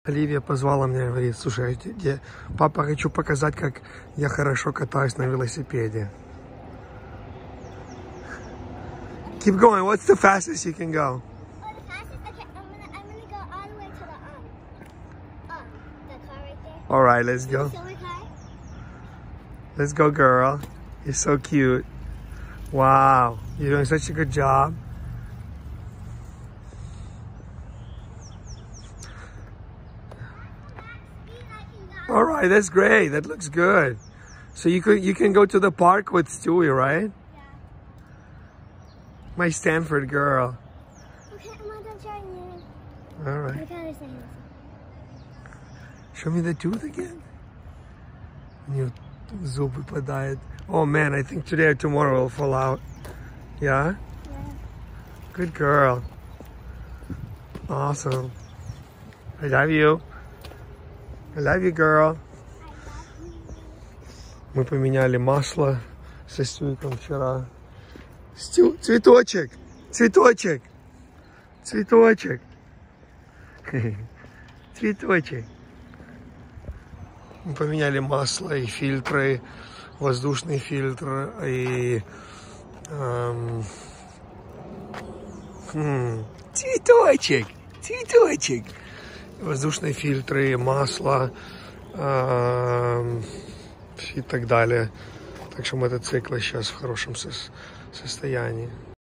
Оливия позвала меня и говорит: слушай, папа, хочу показать, как я хорошо катаюсь на велосипеде. Keep going. What's the fastest you can go? Oh, the fastest? Okay, I'm gonna go all the way to the car right there. All right, let's go. The silver car. Let's go, girl. You're so cute. Wow, you're doing such a good job. All right, that's great. That looks good. So you can go to the park with Stewie, right? Yeah. My Stanford girl. Okay, I'm not done showing you. All right. Look how they're saying this. Show me the tooth again. New zub выпадает. Oh man, I think today or tomorrow will fall out. Yeah? Yeah. Good girl. Awesome. I love you. I love you, girl. Мы поменяли масло со Стюиком вчера. Цветочек! Цветочек! Цветочек! Цветочек! Мы поменяли масло и фильтры, воздушный фильтр и цветочек! Цветочек! Воздушные фильтры, масло и так далее. Так что мотоцикл сейчас в хорошем состоянии.